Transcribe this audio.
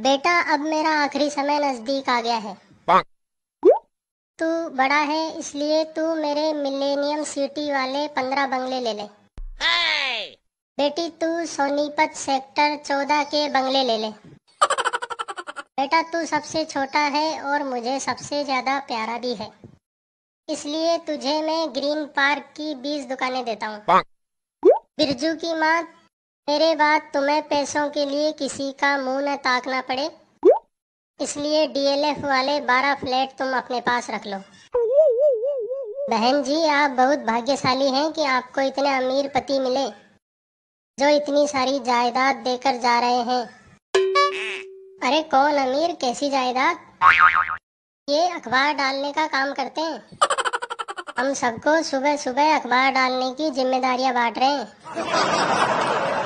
बेटा, अब मेरा आखिरी समय नजदीक आ गया है। तू बड़ा है, इसलिए तू मेरे मिलेनियम सिटी वाले 15 बंगले ले ले। बेटी, तू सोनीपत सेक्टर 14 के बंगले ले ले। बेटा, तू सबसे छोटा है और मुझे सबसे ज्यादा प्यारा भी है, इसलिए तुझे मैं ग्रीन पार्क की 20 दुकानें देता हूँ। बिरजू की माँ, मेरे बाद तुम्हें पैसों के लिए किसी का मुंह न ताकना पड़े, इसलिए डीएलएफ वाले 12 फ्लैट तुम अपने पास रख लो। बहन जी, आप बहुत भाग्यशाली हैं कि आपको इतने अमीर पति मिले जो इतनी सारी जायदाद देकर जा रहे हैं। अरे कौन अमीर, कैसी जायदाद? ये अखबार डालने का काम करते हैं। हम सबको सुबह सुबह अखबार डालने की जिम्मेदारियां बांट रहे हैं।